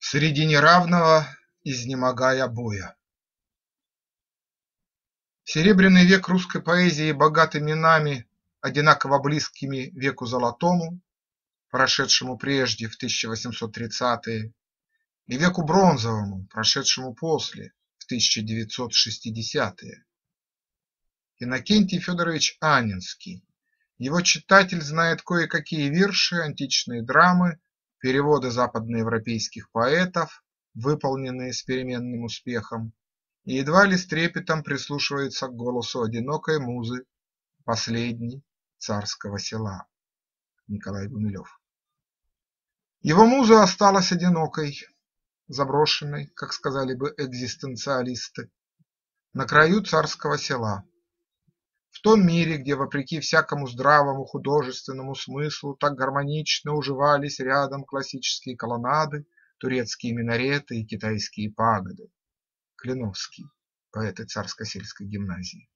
Среди неравного изнемогая боя. Серебряный век русской поэзии богат именами, одинаково близкими веку золотому, прошедшему прежде в 1830-е, и веку бронзовому, прошедшему после, в 1960-е. Иннокентий Федорович Анненский. Его читатель знает кое-какие вирши, античные драмы, переводы западноевропейских поэтов, выполненные с переменным успехом, и едва ли с трепетом прислушивается к голосу одинокой музы, последней царского села. Николай Гумилев. Его муза осталась одинокой, заброшенной, как сказали бы экзистенциалисты, на краю царского села. В том мире, где, вопреки всякому здравому художественному смыслу, так гармонично уживались рядом классические колоннады, турецкие минареты и китайские пагоды. Клиновский, поэты Царско-сельской гимназии.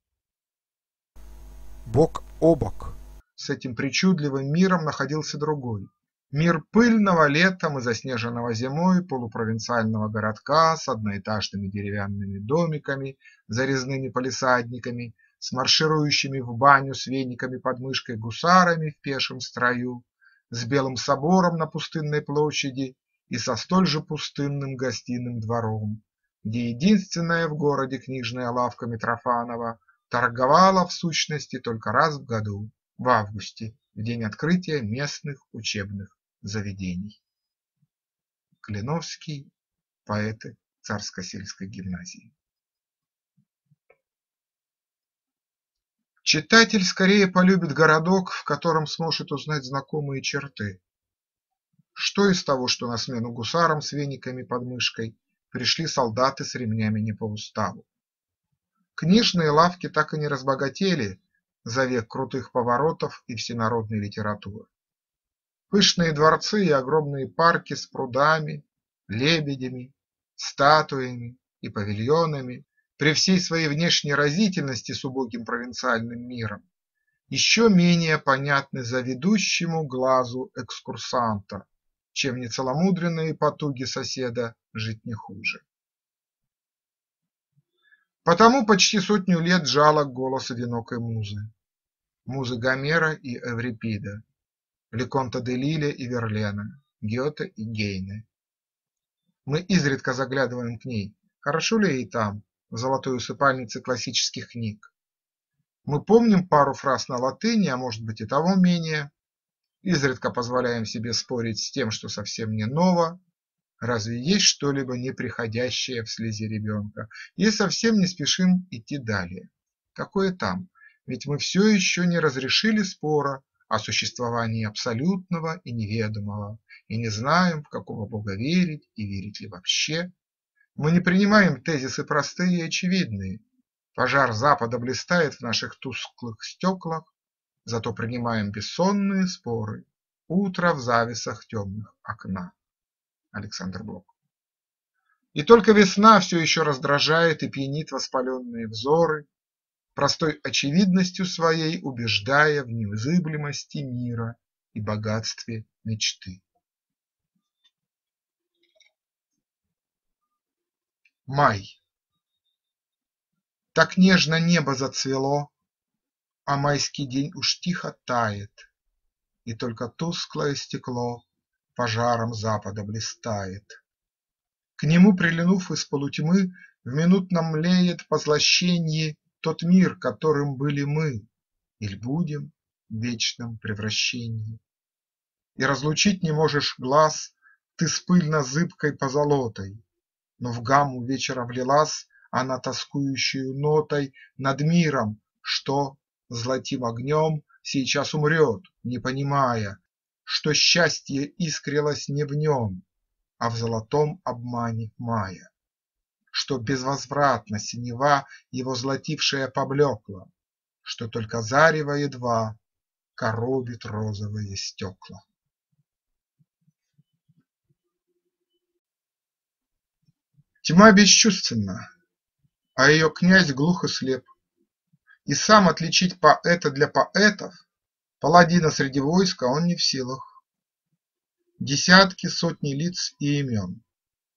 Бок о бок с этим причудливым миром находился другой. Мир пыльного летом и заснеженного зимой полупровинциального городка с одноэтажными деревянными домиками, за резными палисадниками, с марширующими в баню с вениками под мышкой гусарами в пешем строю, с Белым собором на пустынной площади и со столь же пустынным гостиным двором, где единственная в городе книжная лавка Митрофанова торговала в сущности только раз в году, в августе, в день открытия местных учебных заведений. Клиновский, поэты Царско-сельской гимназии. Читатель скорее полюбит городок, в котором сможет узнать знакомые черты. Что из того, что на смену гусарам с вениками под мышкой пришли солдаты с ремнями не по уставу? Книжные лавки так и не разбогатели за век крутых поворотов и всенародной литературы. Пышные дворцы и огромные парки с прудами, лебедями, статуями и павильонами при всей своей внешней разительности с убогим провинциальным миром еще менее понятны заведущему глазу экскурсанта, чем нецеломудренные потуги соседа жить не хуже. Потому почти сотню лет жалок голос одинокой музы Гомера и Эврипида, Леконта де Лиля и Верлена, Гёте и Гейне. Мы изредка заглядываем к ней, хорошо ли ей там, в золотой усыпальнице классических книг. Мы помним пару фраз на латыни, а может быть и того менее, изредка позволяем себе спорить с тем, что совсем не ново. Разве есть что-либо неприходящее в слезе ребенка? И совсем не спешим идти далее. Какое там? Ведь мы все еще не разрешили спора о существовании абсолютного и неведомого, и не знаем, в какого Бога верить и верить ли вообще. Мы не принимаем тезисы простые и очевидные. Пожар Запада блистает в наших тусклых стеклах, зато принимаем бессонные споры, утро в завесах темных окна. Александр Блок. И только весна все еще раздражает и пьянит воспаленные взоры, простой очевидностью своей убеждая в неизыблемости мира и богатстве мечты. Май. Так нежно небо зацвело, а майский день уж тихо тает, и только тусклое стекло пожаром запада блистает. К нему прильнув из полутьмы, в минутном млеет позлощенье тот мир, которым были мы, иль будем в вечном превращении. И разлучить не можешь глаз ты с пыльно-зыбкой позолотой, но в гамму вечера влилась она тоскующую нотой над миром, что, золотим огнем, сейчас умрет, не понимая, что счастье искрилось не в нем, а в золотом обмане мая, что безвозвратно синева его золотившая поблекла, что только зарево едва коробит розовые стекла. Тьма бесчувственна, а ее князь глух и слеп, и сам отличить поэта для поэтов, паладина среди войска он не в силах. Десятки, сотни лиц и имен,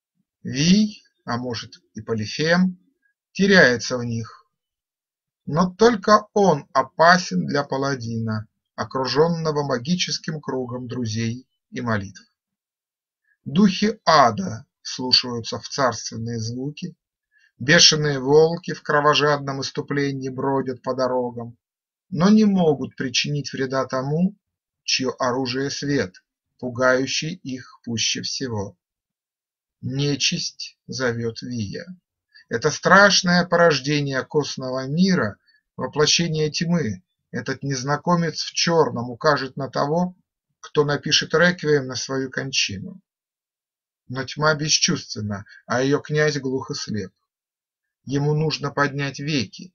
Вий, а может и Полифем, теряется в них. Но только он опасен для паладина, окруженного магическим кругом друзей и молитв. Духи ада вслушиваются в царственные звуки, бешеные волки в кровожадном исступлении бродят по дорогам, но не могут причинить вреда тому, чье оружие свет, пугающий их пуще всего. Нечисть зовет Вия. Это страшное порождение костного мира, воплощение тьмы. Этот незнакомец в черном укажет на того, кто напишет реквием на свою кончину. Но тьма бесчувственна, а ее князь глух и слеп. Ему нужно поднять веки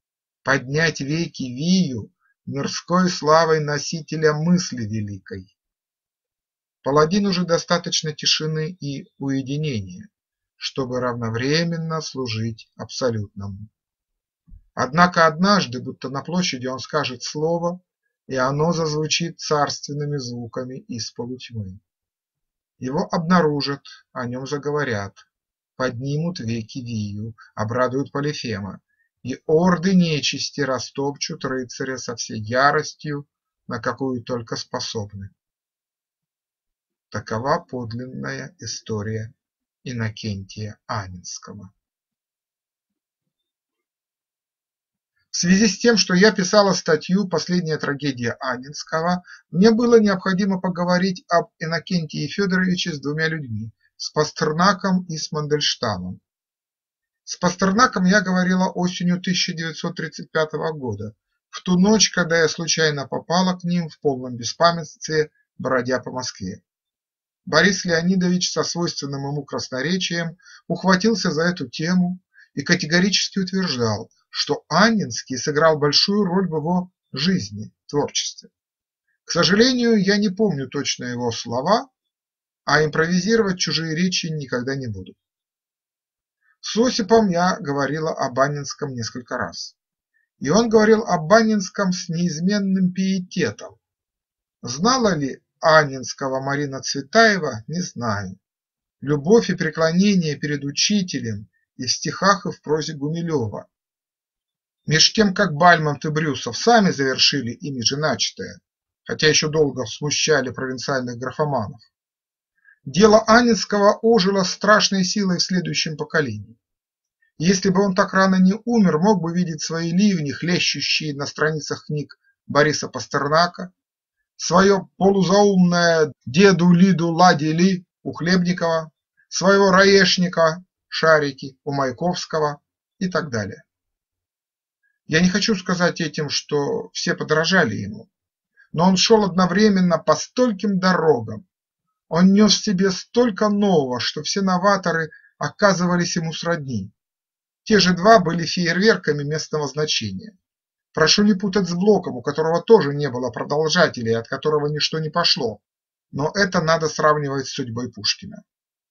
Вию мирской славой носителя мысли великой. Паладину же достаточно тишины и уединения, чтобы равновременно служить абсолютному. Однако однажды, будто на площади, он скажет слово, и оно зазвучит царственными звуками из полутьмы. Его обнаружат, о нем заговорят, поднимут веки Вию, обрадуют Полифема, и орды нечисти растопчут рыцаря со всей яростью, на какую только способны. Такова подлинная история Иннокентия Анненского. В связи с тем, что я писала статью «Последняя трагедия Анненского», мне было необходимо поговорить об Иннокентии Федоровиче с двумя людьми – с Пастернаком и с Мандельштамом. С Пастернаком я говорила осенью 1935 года, в ту ночь, когда я случайно попала к ним в полном беспамятстве, бродя по Москве. Борис Леонидович со свойственным ему красноречием ухватился за эту тему и категорически утверждал, что Анненский сыграл большую роль в его жизни, творчестве. К сожалению, я не помню точно его слова, а импровизировать чужие речи никогда не буду. С Осипом я говорила об Анненском несколько раз, и он говорил об Анненском с неизменным пиететом. Знала ли Анненского Марина Цветаева, не знаю. Любовь и преклонение перед учителем и в стихах, и в прозе Гумилева. Меж тем, как Бальмонт и Брюсов сами завершили ими же начатое, хотя еще долго смущали провинциальных графоманов. Дело Анненского ожило страшной силой в следующем поколении. Если бы он так рано не умер, мог бы видеть свои ливни, хлещущие на страницах книг Бориса Пастернака, свое полузаумное «деду Лиду лади ли» у Хлебникова, своего Раешника, Шарики у Маяковского и так далее. Я не хочу сказать этим, что все подражали ему, но он шел одновременно по стольким дорогам, он нес в себе столько нового, что все новаторы оказывались ему сродни. Те же два были фейерверками местного значения. Прошу не путать с Блоком, у которого тоже не было продолжателей, от которого ничто не пошло, но это надо сравнивать с судьбой Пушкина.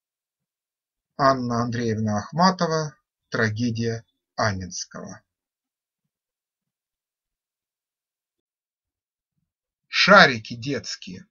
Анна Андреевна Ахматова. Трагедия Анненского. Шарики детские.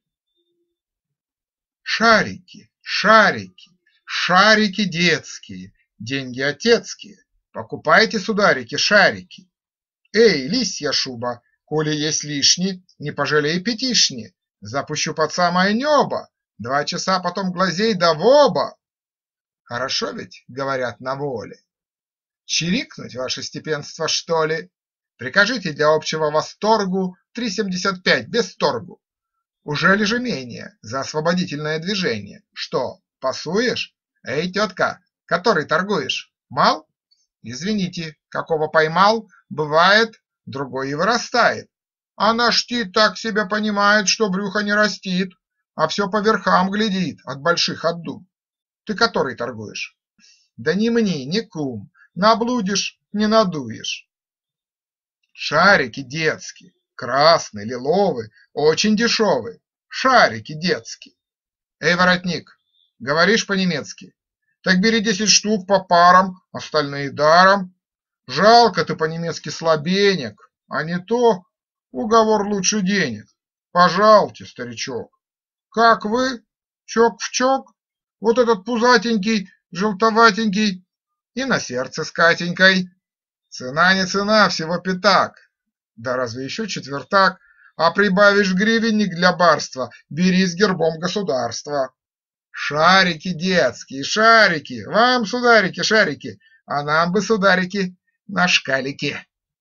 Шарики, шарики, шарики детские, деньги отецкие, покупайте, сударики, шарики. Эй, лисья шуба, коли есть лишний, не пожалей пятишни, запущу под самое небо, 2 часа потом глазей да в оба. Хорошо ведь, говорят, на воле. Чирикнуть, ваше степенство, что ли? Прикажите для общего восторгу 3,75 без торгу. Ужели же менее за освободительное движение? Что, пасуешь? Эй, тетка, который торгуешь? Мал? Извините, какого поймал, бывает, другой и вырастает. А наш Тит так себя понимает, что брюхо не растит, а все по верхам глядит от больших отдум. Ты который торгуешь? Да не мне, не кум, наблудишь, не надуешь. Шарики детские, красный, лиловый, очень дешевый. Шарики детские. Эй, воротник, говоришь по-немецки? Так бери 10 штук по парам, остальные даром. Жалко ты по-немецки слабенек, а не то уговор лучше денег. Пожалуйте, старичок. Как вы? Чок в чок? Вот этот пузатенький желтоватенький и на сердце с Катенькой. Цена не цена, всего пятак, да разве еще четвертак, а прибавишь гривенник для барства, бери с гербом государства. Шарики детские, шарики, вам, сударики, шарики, а нам бы, сударики, на шкалики.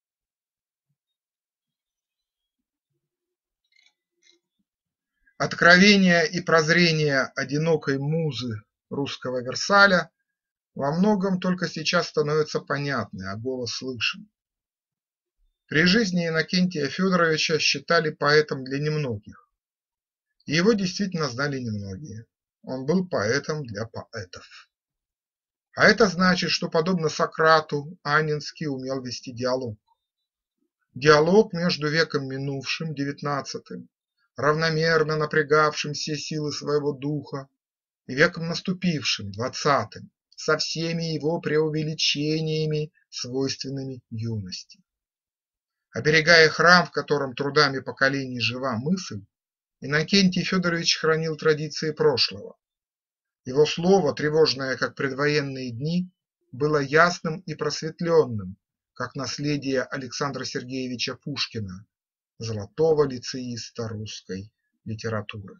Откровения и прозрения одинокой музы русского Версаля во многом только сейчас становятся понятны, а голос слышен. При жизни Иннокентия Федоровича считали поэтом для немногих, и его действительно знали немногие. Он был поэтом для поэтов. А это значит, что, подобно Сократу, Анненский умел вести диалог. Диалог между веком минувшим, XIX, равномерно напрягавшим все силы своего духа, и веком наступившим, XX, со всеми его преувеличениями, свойственными юности. Оберегая храм, в котором трудами поколений жива мысль, Иннокентий Федорович хранил традиции прошлого. Его слово, тревожное, как предвоенные дни, было ясным и просветленным, как наследие Александра Сергеевича Пушкина, золотого лицеиста русской литературы.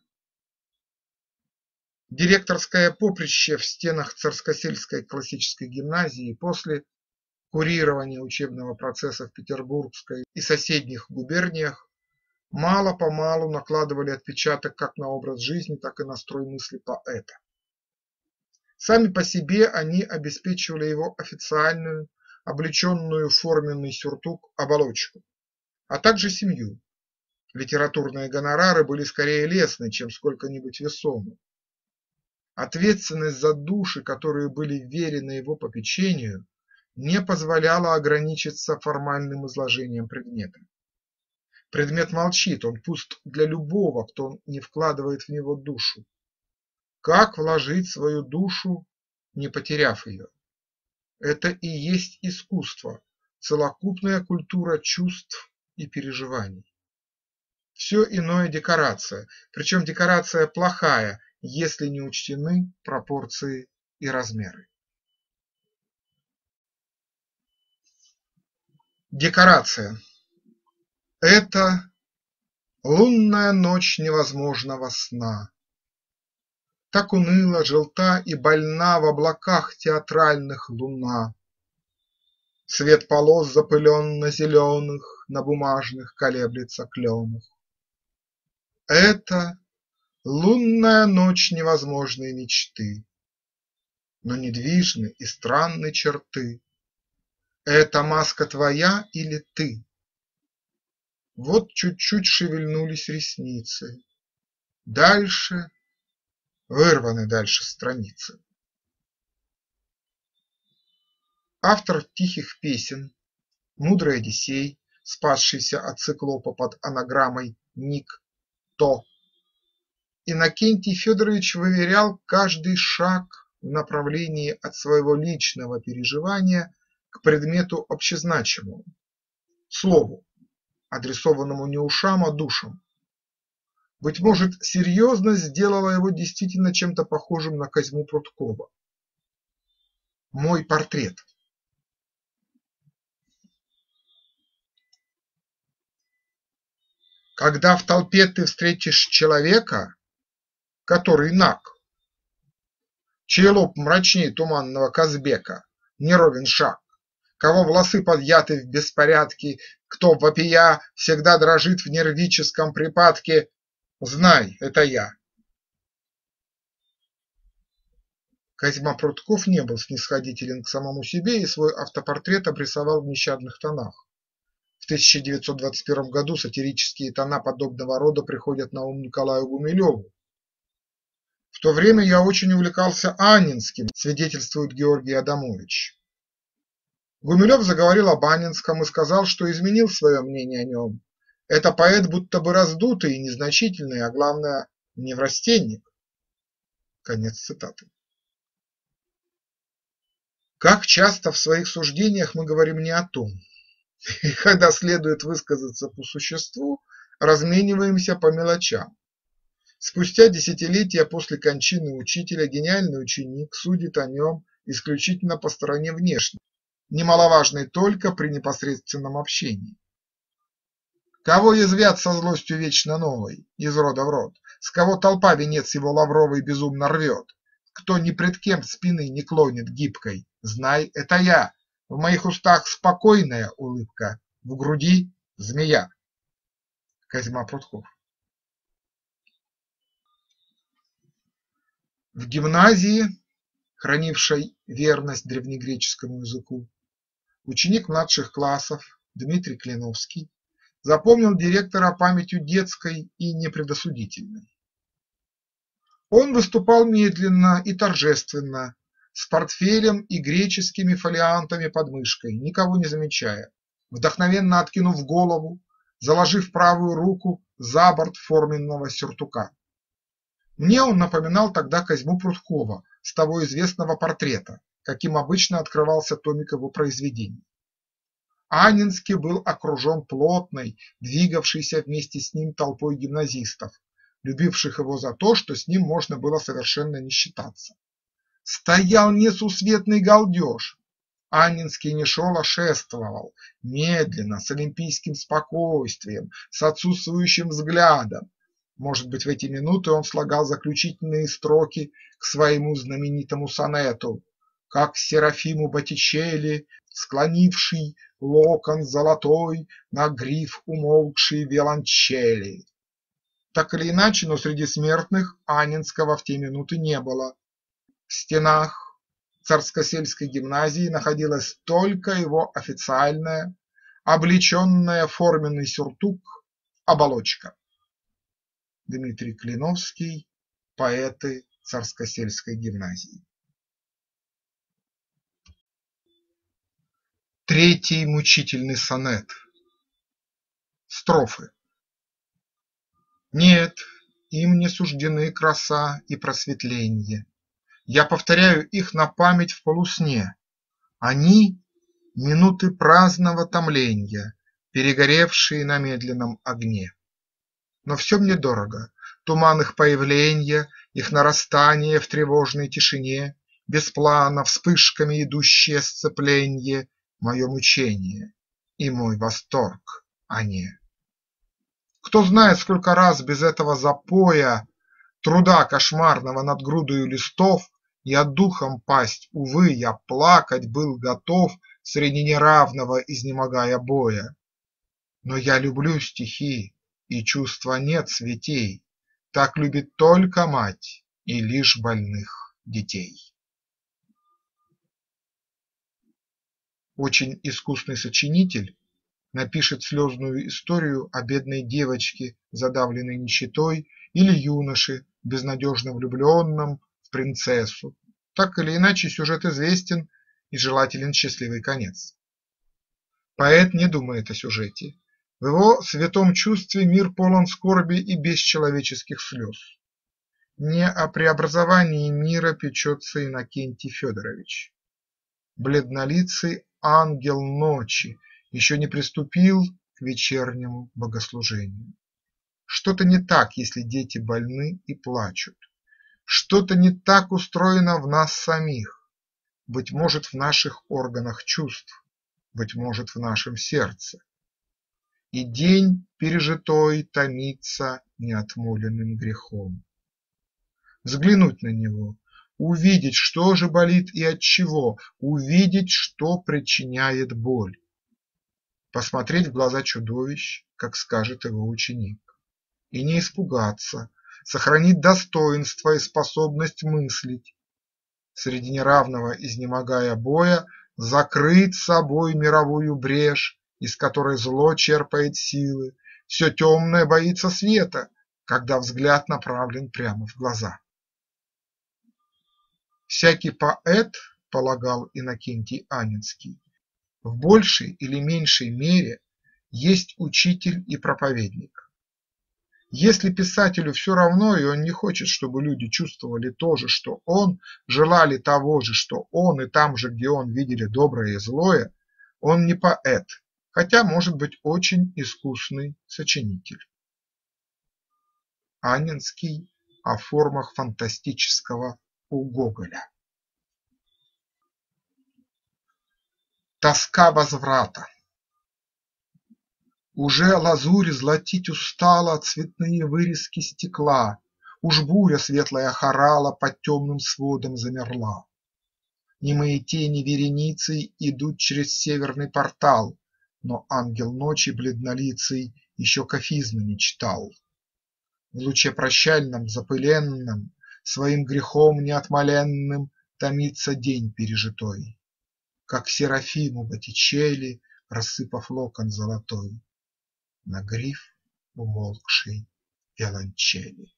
Директорское поприще в стенах Царскосельской классической гимназии после курирования учебного процесса в Петербургской и соседних губерниях мало-помалу накладывали отпечаток как на образ жизни, так и на строй мысли поэта. Сами по себе они обеспечивали его официальную, облеченную в форменный сюртук оболочку, а также семью. Литературные гонорары были скорее лестны, чем сколько-нибудь весомы. Ответственность за души, которые были вверены его попечению, не позволяла ограничиться формальным изложением предмета. Предмет молчит, он пуст для любого, кто не вкладывает в него душу. Как вложить свою душу, не потеряв ее? Это и есть искусство, целокупная культура чувств и переживаний. Все иное декорация, причем декорация плохая, если не учтены пропорции и размеры. Декорация – это лунная ночь невозможного сна. Так уныло, желта и больна в облаках театральных луна. Цвет полос запыленно-зеленых на бумажных колеблется кленах. Это лунная ночь невозможной мечты, но недвижны и странны черты. Это маска твоя или ты? Вот чуть-чуть шевельнулись ресницы. Дальше вырваны дальше страницы. Автор тихих песен, мудрый Одиссей, спасшийся от циклопа под анаграммой Ник-То, Иннокентий Федорович выверял каждый шаг в направлении от своего личного переживания к предмету общезначимому, слову, адресованному не ушам, а душам. Быть может, серьезность сделала его действительно чем-то похожим на Козьму Пруткова. Мой портрет. Когда в толпе ты встретишь человека, который наг, чей лоб мрачней туманного Казбека, неровен шаг, кого волосы подъяты в беспорядке, кто, вопия, всегда дрожит в нервическом припадке, знай, это я. Козьма Прутков не был снисходителен к самому себе и свой автопортрет обрисовал в нещадных тонах. В 1921 году сатирические тона подобного рода приходят на ум Николаю Гумилеву. В то время я очень увлекался Анненским, свидетельствует Георгий Адамович. Гумилев заговорил об Анненском и сказал, что изменил свое мнение о нем. Это поэт будто бы раздутый и незначительный, а главное, неврастенник. Конец цитаты. Как часто в своих суждениях мы говорим не о том, и когда следует высказаться по существу, размениваемся по мелочам. Спустя десятилетия после кончины учителя гениальный ученик судит о нем исключительно по стороне внешней, немаловажной только при непосредственном общении. Кого язвят со злостью вечно новой, из рода в род, с кого толпа венец его лавровый безумно рвет, кто ни пред кем спины не клонит гибкой, знай, это я, в моих устах спокойная улыбка, в груди змея. Козьма Прутков. В гимназии, хранившей верность древнегреческому языку, ученик младших классов Дмитрий Клиновский запомнил директора памятью детской и непредосудительной. Он выступал медленно и торжественно, с портфелем и греческими фолиантами под мышкой, никого не замечая, вдохновенно откинув голову, заложив правую руку за борт форменного сюртука. Мне он напоминал тогда Козьму Пруткова с того известного портрета, каким обычно открывался томик его произведений. Анненский был окружен плотной, двигавшейся вместе с ним толпой гимназистов, любивших его за то, что с ним можно было совершенно не считаться. Стоял несусветный галдеж. Анненский не шел, а шествовал, медленно, с олимпийским спокойствием, с отсутствующим взглядом. Может быть, в эти минуты он слагал заключительные строки к своему знаменитому сонету, как Серафиму Боттичелли, склонивший локон золотой на гриф умолкшей виолончели. Так или иначе, но среди смертных Анненского в те минуты не было. В стенах Царскосельской гимназии находилась только его официальная, облеченная в форменный сюртук, оболочка. Дмитрий Клиновский, поэты Царскосельской гимназии. Третий мучительный сонет. Строфы. Нет, им не суждены краса и просветленье. Я повторяю их на память в полусне. Они – минуты праздного томленья, перегоревшие на медленном огне. Но все мне дорого – туман их появления, их нарастание в тревожной тишине, без плана, вспышками идущее сцепленье, мое мучение и мой восторг, а не. Кто знает, сколько раз без этого запоя, труда кошмарного над грудою листов, я духом пасть, увы, я плакать был готов среди неравного изнемогая боя. Но я люблю стихи, и чувства нет святей, так любит только мать и лишь больных детей. Очень искусный сочинитель напишет слезную историю о бедной девочке, задавленной нищетой, или юноше, безнадежно влюбленном в принцессу. Так или иначе, сюжет известен и желателен счастливый конец. Поэт не думает о сюжете. В его святом чувстве мир полон скорби и бесчеловеческих слез. Не о преобразовании мира печется Иннокентий Федорович. Бледнолицый ангел ночи еще не приступил к вечернему богослужению. Что-то не так, если дети больны и плачут. Что-то не так устроено в нас самих, быть может, в наших органах чувств, быть может, в нашем сердце. И день пережитой томится неотмоленным грехом. Взглянуть на него, увидеть, что же болит и отчего, увидеть, что причиняет боль. Посмотреть в глаза чудовищ, как скажет его ученик, и не испугаться, сохранить достоинство и способность мыслить, среди неравного изнемогая боя закрыть собой мировую брешь, из которой зло черпает силы, все темное боится света, когда взгляд направлен прямо в глаза. Всякий поэт, полагал Иннокентий Анненский, в большей или меньшей мере есть учитель и проповедник. Если писателю все равно, и он не хочет, чтобы люди чувствовали то же, что он, желали того же, что он, и там же, где он, видели доброе и злое, он не поэт, хотя может быть очень искусный сочинитель. Анненский о формах фантастического у Гоголя. Тоска возврата. Уже лазурь золотить устала цветные вырезки стекла, уж буря светлая хорала под темным сводом замерла. Немые тени вереницей идут через северный портал, но ангел ночи бледнолицый еще кафизмы не читал. В луче прощальном, запыленном, своим грехом неотмоленным томится день пережитой, как серафиму Боттичелли, рассыпав локон золотой на гриф умолкшей виолончели.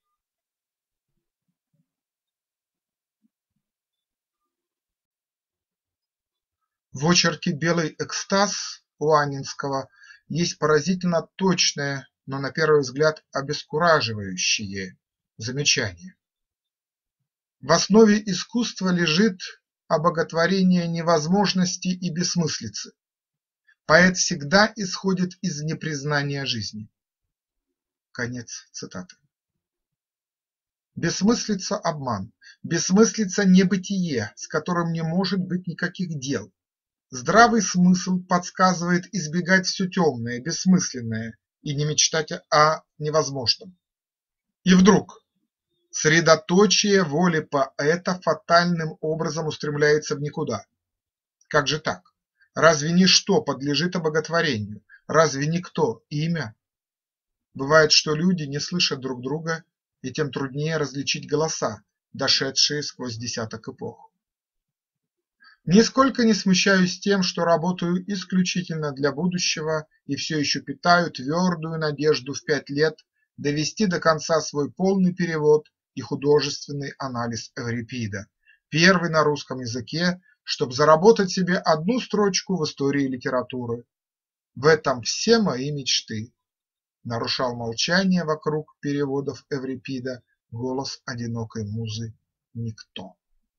В очерке «Белый экстаз» у Анненского есть поразительно точное, но на первый взгляд обескураживающее замечание. В основе искусства лежит обоготворение невозможности и бессмыслицы. Поэт всегда исходит из непризнания жизни. Конец цитаты. Бессмыслица – обман, бессмыслица – небытие, с которым не может быть никаких дел. Здравый смысл подсказывает избегать все темное, бессмысленное и не мечтать о невозможном. И вдруг средоточие воли поэта фатальным образом устремляется в никуда. Как же так? Разве ничто подлежит обоготворению? Разве никто – имя? Бывает, что люди не слышат друг друга, и тем труднее различить голоса, дошедшие сквозь десяток эпох. Нисколько не смущаюсь тем, что работаю исключительно для будущего и все еще питаю твердую надежду в 5 лет довести до конца свой полный перевод и художественный анализ Эврипида, первый на русском языке, чтобы заработать себе одну строчку в истории литературы. В этом все мои мечты. Нарушал молчание вокруг переводов Эврипида голос одинокой музы «Никто».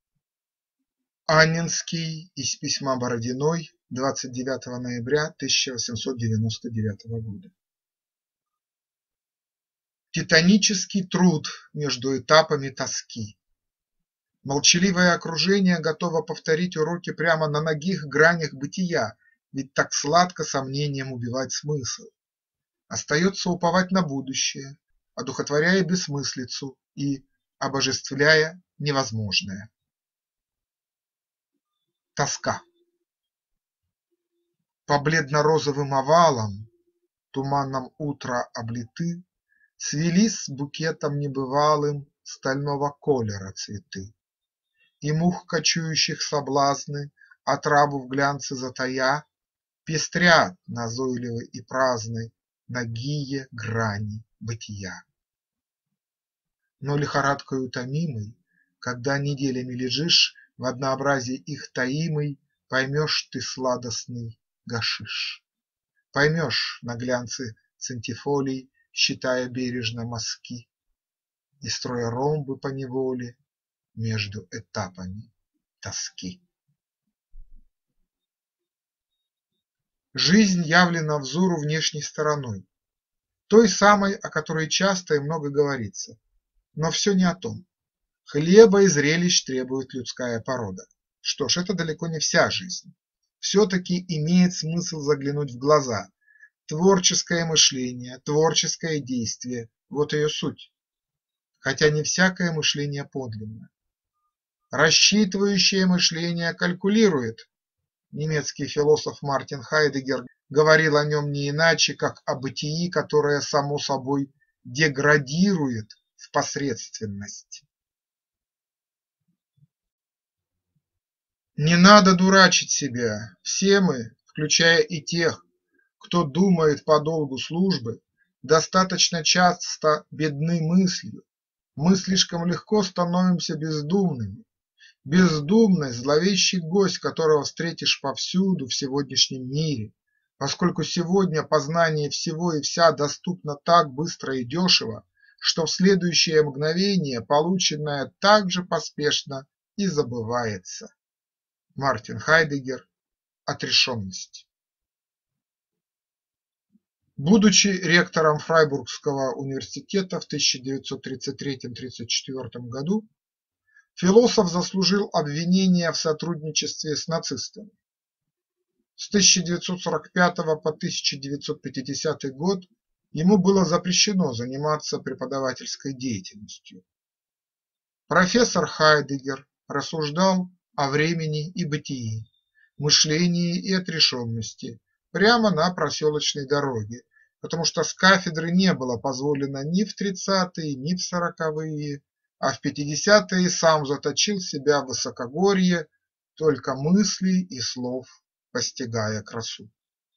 Анненский из письма Бородиной 29 ноября 1899 года. Титанический труд между этапами тоски. Молчаливое окружение готово повторить уроки прямо на нагих гранях бытия, ведь так сладко сомнением убивать смысл. Остается уповать на будущее, одухотворяя бессмыслицу и обожествляя невозможное. Тоска. По бледно-розовым овалам, туманом утра облиты, свелись с букетом небывалым стального колера цветы. И мух кочующих соблазны, отраву в глянце затая, пестрят назойливы и праздны нагие грани бытия. Но лихорадкою томимой, когда неделями лежишь в однообразии их таимой, поймешь ты сладостный гашиш. Поймешь на глянце центифолий, считая бережно мазки и строя ромбы поневоле между этапами тоски. Жизнь явлена взору внешней стороной, той самой, о которой часто и много говорится, но все не о том. Хлеба и зрелищ требует людская порода. Что ж, это далеко не вся жизнь. Все-таки имеет смысл заглянуть в глаза. Творческое мышление, творческое действие – вот ее суть. Хотя не всякое мышление подлинно. Рассчитывающее мышление калькулирует. Немецкий философ Мартин Хайдеггер говорил о нем не иначе, как о бытии, которое само собой деградирует в посредственность. Не надо дурачить себя, все мы, включая и тех, кто думает по долгу службы, достаточно часто бедны мыслью, мы слишком легко становимся бездумными. Бездумность – зловещий гость, которого встретишь повсюду в сегодняшнем мире, поскольку сегодня познание всего и вся доступно так быстро и дешево, что в следующее мгновение полученное так же поспешно и забывается. Мартин Хайдеггер. Отрешенность. Будучи ректором Фрайбургского университета в 1933–34 году, философ заслужил обвинения в сотрудничестве с нацистами. С 1945 по 1950 год ему было запрещено заниматься преподавательской деятельностью. Профессор Хайдеггер рассуждал о времени и бытии, мышлении и отрешенности прямо на проселочной дороге, потому что с кафедры не было позволено ни в 30-е, ни в 40-е, а в 50-е сам заточил себя в высокогорье, только мыслей и слов постигая красу.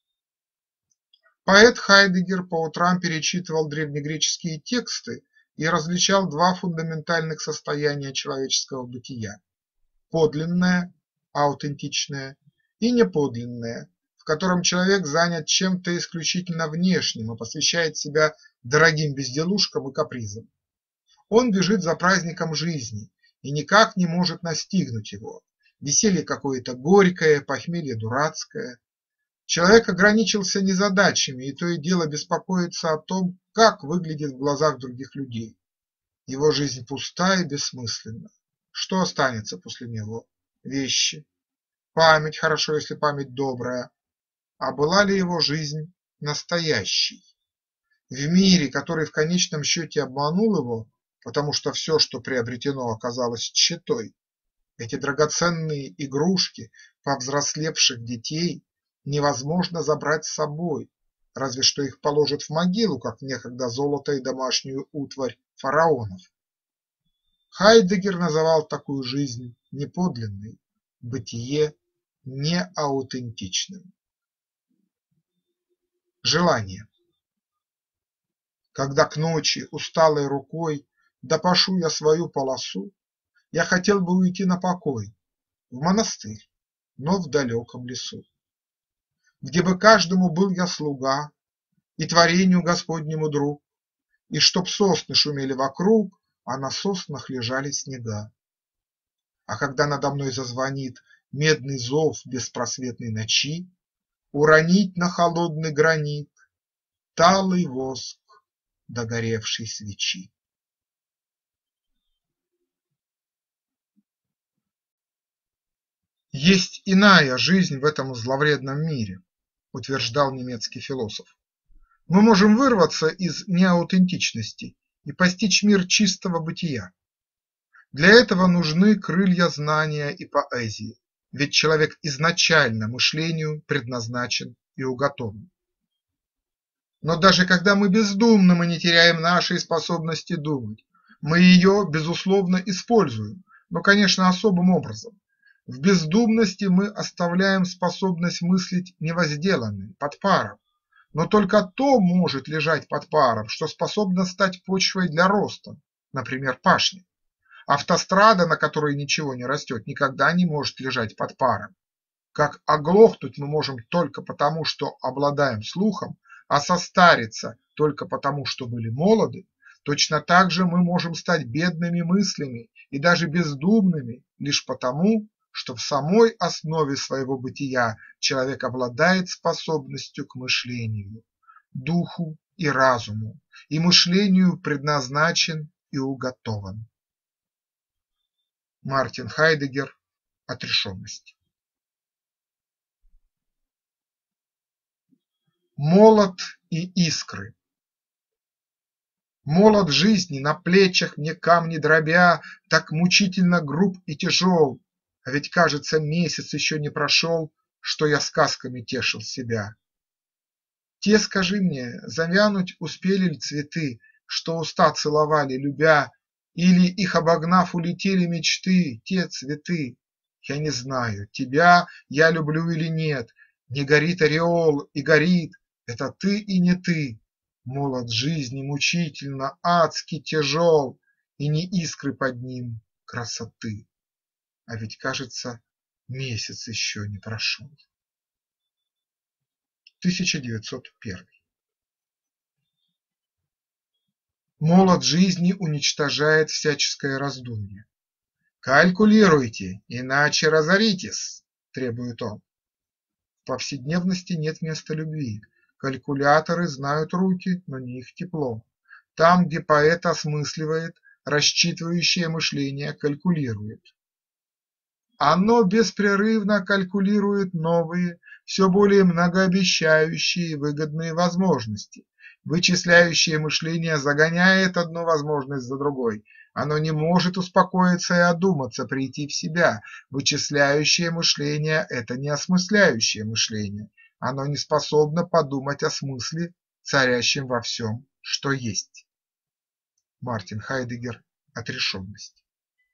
Поэт Хайдеггер по утрам перечитывал древнегреческие тексты и различал два фундаментальных состояния человеческого бытия – подлинное, аутентичное, и неподлинное, в котором человек занят чем-то исключительно внешним и посвящает себя дорогим безделушкам и капризам. Он бежит за праздником жизни и никак не может настигнуть его. Веселье какое-то горькое, похмелье дурацкое. Человек ограничился незадачами и то и дело беспокоится о том, как выглядит в глазах других людей. Его жизнь пуста и бессмысленна. Что останется после него? Вещи. Память, хорошо, если память добрая. А была ли его жизнь настоящей? В мире, который в конечном счете обманул его, потому что все, что приобретено, оказалось тщетой, эти драгоценные игрушки повзрослевших детей невозможно забрать с собой, разве что их положат в могилу, как некогда золото и домашнюю утварь фараонов. Хайдеггер называл такую жизнь неподлинной, бытие неаутентичным. Желание. Когда к ночи усталой рукой допашу я свою полосу, я хотел бы уйти на покой, в монастырь, но в далеком лесу, где бы каждому был я слуга и творению Господнему друг, и чтоб сосны шумели вокруг, а на соснах лежали снега. А когда надо мной зазвонит медный зов беспросветной ночи, уронить на холодный гранит талый воск догоревшей свечи. Есть иная жизнь в этом зловредном мире, утверждал немецкий философ. Мы можем вырваться из неаутентичности и постичь мир чистого бытия. Для этого нужны крылья знания и поэзии, ведь человек изначально мышлению предназначен и уготован. Но даже когда мы бездумны, мы не теряем нашей способности думать. Мы ее, безусловно, используем, но, конечно, особым образом. В бездумности мы оставляем способность мыслить невозделанной, под паром, но только то может лежать под паром, что способно стать почвой для роста, например, пашня. Автострада, на которой ничего не растет, никогда не может лежать под паром. Как оглохнуть мы можем только потому, что обладаем слухом, а состариться только потому, что были молоды, точно так же мы можем стать бедными мыслями и даже бездумными лишь потому, что в самой основе своего бытия человек обладает способностью к мышлению, духу и разуму, и мышлению предназначен и уготован. Мартин Хайдеггер. Отрешенность. Молот и искры. Молот жизни на плечах мне камни дробя, так мучительно груб и тяжел, а ведь, кажется, месяц еще не прошел, что я сказками тешил себя. Те, скажи мне, завянуть успели ли цветы, что уста целовали, любя, или, их обогнав, улетели мечты, те цветы? Я не знаю, тебя я люблю или нет, не горит ореол и горит, это ты и не ты. Молот жизни мучительно, адски тяжел, и ни искры под ним красоты. А ведь, кажется, месяц еще не прошел. 1901. Молот жизни уничтожает всяческое раздумье. Калькулируйте, иначе разоритесь, требует он. В повседневности нет места любви, Калькуляторы знают руки, но не их тепло. Там, где поэт осмысливает, рассчитывающее мышление калькулирует. Оно беспрерывно калькулирует новые, все более многообещающие и выгодные возможности. Вычисляющее мышление загоняет одну возможность за другой. Оно не может успокоиться и одуматься, прийти в себя. Вычисляющее мышление – это не осмысляющее мышление. Оно не способно подумать о смысле, царящем во всем, что есть. Мартин Хайдеггер. Отрешенность.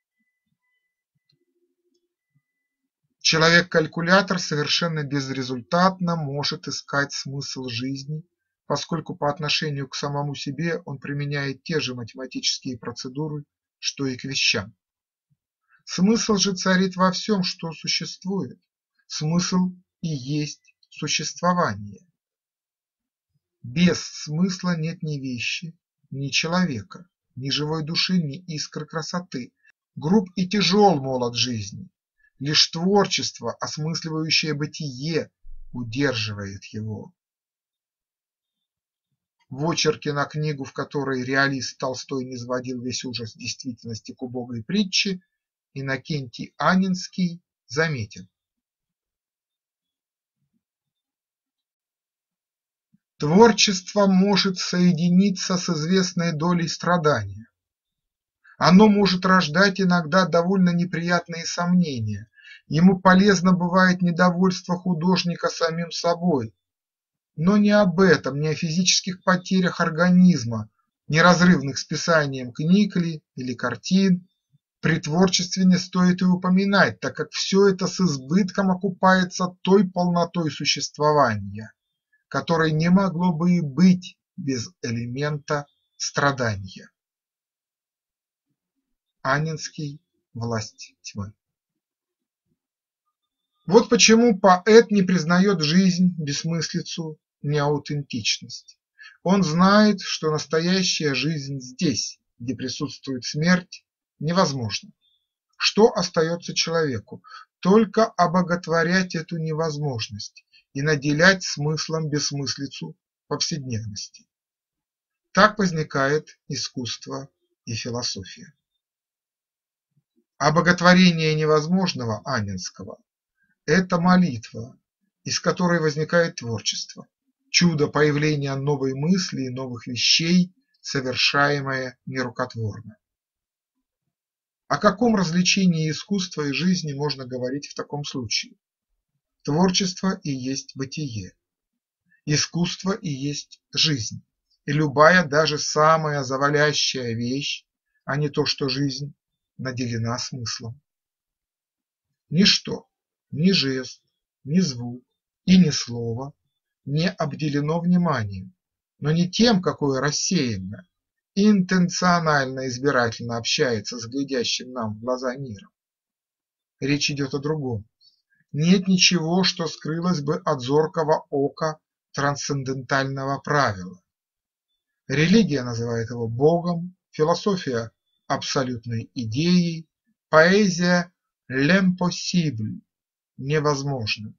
Человек-калькулятор совершенно безрезультатно может искать смысл жизни, поскольку по отношению к самому себе он применяет те же математические процедуры, что и к вещам. Смысл же царит во всем, что существует. Смысл и есть существование. Без смысла нет ни вещи, ни человека, ни живой души, ни искры красоты. Груб и тяжел молот жизни. Лишь творчество, осмысливающее бытие, удерживает его. В очерке на книгу, в которой реалист Толстой низводил весь ужас действительности к убогой притче, Иннокентий Анненский заметил: творчество может соединиться с известной долей страдания. Оно может рождать иногда довольно неприятные сомнения. Ему полезно бывает недовольство художника самим собой. Но не об этом, не о физических потерях организма, неразрывных с писанием книг или картин, при творчестве не стоит и упоминать, так как все это с избытком окупается той полнотой существования, которой не могло бы и быть без элемента страдания. Анненский. Власть тьмы. Вот почему поэт не признает жизнь, бессмыслицу, неаутентичность. Он знает, что настоящая жизнь здесь, где присутствует смерть, невозможна. Что остается человеку? Только обоготворять эту невозможность и наделять смыслом бессмыслицу повседневности. Так возникает искусство и философия. Обоготворение невозможного Анненского – это молитва, из которой возникает творчество, чудо появления новой мысли и новых вещей, совершаемое нерукотворно. О каком развлечении искусства и жизни можно говорить в таком случае? Творчество и есть бытие, искусство и есть жизнь, и любая, даже самая завалящая вещь, а не то что жизнь, наделена смыслом. Ничто, ни жест, ни звук и ни слово не обделено вниманием, но не тем, какое рассеянно, интенционально избирательно общается с глядящим нам в глаза миром. Речь идет о другом. Нет ничего, что скрылось бы от зоркого ока трансцендентального правила. Религия называет его Богом, философия – абсолютной идеей, поэзия – l'impossible – невозможным.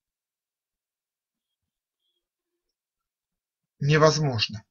Невозможно.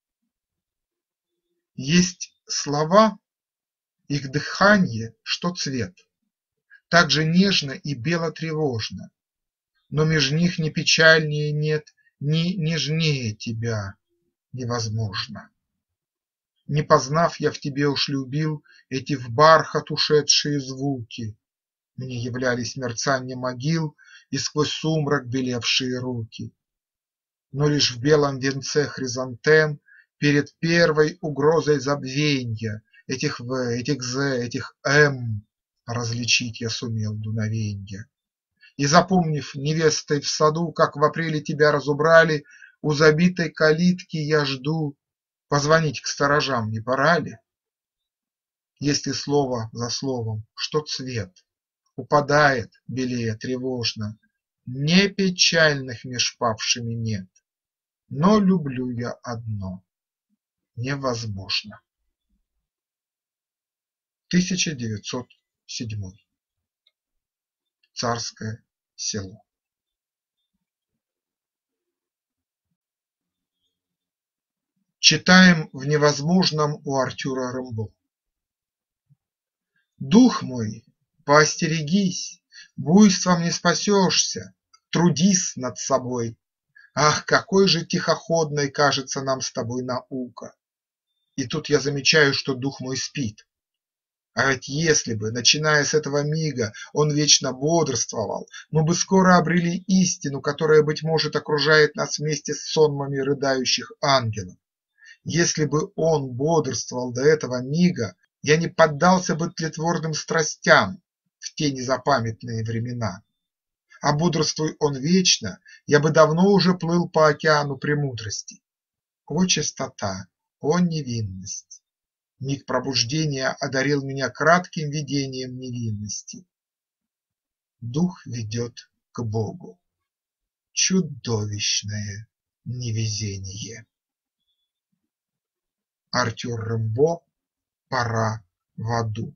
Есть слова, их дыхание, что цвет, так же нежно и бело-тревожно, но меж них ни печальнее нет, ни нежнее тебя невозможно. Не познав, я в тебе уж любил эти в бархат ушедшие звуки, мне являлись мерцанье могил и сквозь сумрак белевшие руки. Но лишь в белом венце хризантем перед первой угрозой забвенья этих В, этих З, этих М различить я сумел дуновенья. И запомнив невестой в саду, как в апреле тебя разубрали, у забитой калитки я жду, позвонить к сторожам не пора ли? Если слово за словом, что цвет, упадает, белее тревожно, не печальных меж павшими нет, но люблю я одно – невозможно. 1907. Царское село. Читаем в невозможном у Артюра Рембо. Дух мой, поостерегись, буйством не спасешься, трудись над собой. Ах, какой же тихоходной кажется нам с тобой наука! И тут я замечаю, что дух мой спит. А ведь если бы, начиная с этого мига, он вечно бодрствовал, мы бы скоро обрели истину, которая, быть может, окружает нас вместе с сонмами рыдающих ангелов. Если бы он бодрствовал до этого мига, я не поддался бы тлетворным страстям в те незапамятные времена. А бодрствуй он вечно, я бы давно уже плыл по океану премудрости. О чистота, о невинность! Миг пробуждения одарил меня кратким видением невинности. Дух ведет к Богу. Чудовищное невезение. Артюр Рембо «Пора в аду».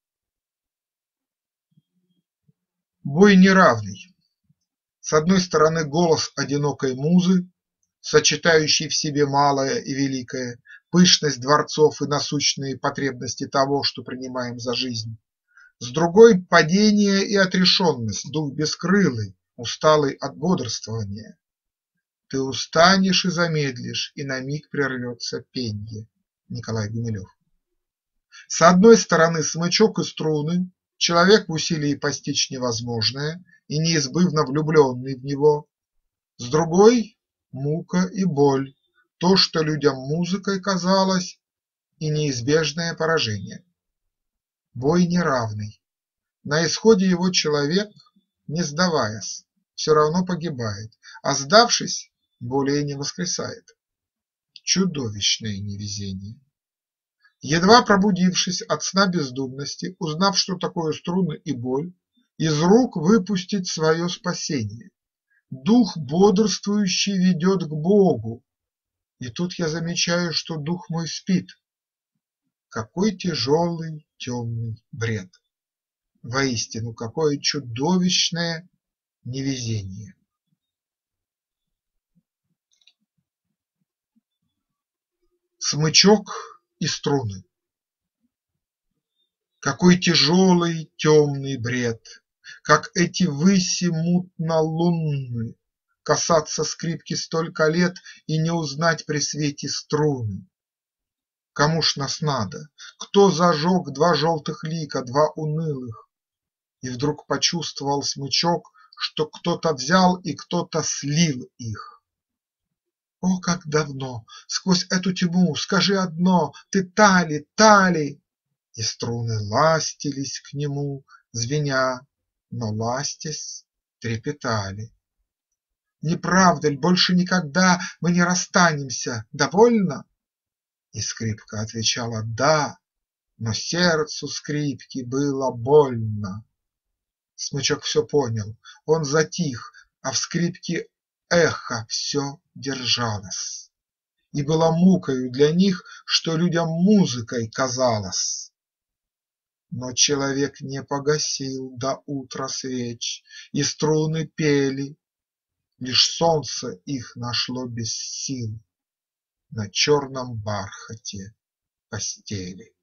Бой неравный. С одной стороны голос одинокой музы, сочетающий в себе малое и великое, пышность дворцов и насущные потребности того, что принимаем за жизнь. С другой – падение и отрешенность, дух бескрылый, усталый от бодрствования. Ты устанешь и замедлишь, и на миг прервется пенье. Николай Гумилев. С одной стороны смычок и струны, человек в усилии постичь невозможное и неизбывно влюбленный в него. С другой – мука и боль, то, что людям музыкой казалось, и неизбежное поражение. Бой неравный. На исходе его человек, не сдаваясь, все равно погибает, а сдавшись, более не воскресает. Чудовищное невезение. Едва пробудившись от сна бездумности, узнав, что такое струны и боль, из рук выпустить свое спасение. Дух бодрствующий ведет к Богу, и тут я замечаю, что дух мой спит. Какой тяжелый темный бред! Воистину, какое чудовищное невезение! Смычок и струны. Какой тяжелый темный бред! Как эти выси мутно-лунны, касаться скрипки столько лет и не узнать при свете струны. Кому ж нас надо? Кто зажег два желтых лика, два унылых? И вдруг почувствовал смычок, что кто-то взял и кто-то слил их. О, как давно, сквозь эту тьму, скажи одно, ты та ли? И струны ластились к нему, звеня, но ластясь трепетали. Не правда ль, больше никогда мы не расстанемся, довольно? И скрипка отвечала да, но сердцу скрипки было больно. Смычок все понял, он затих, а в скрипке эхо все держалось. И было мукою для них, что людям музыкой казалось. Но человек не погасил до утра свеч, и струны пели, лишь солнце их нашло без сил на черном бархате постели.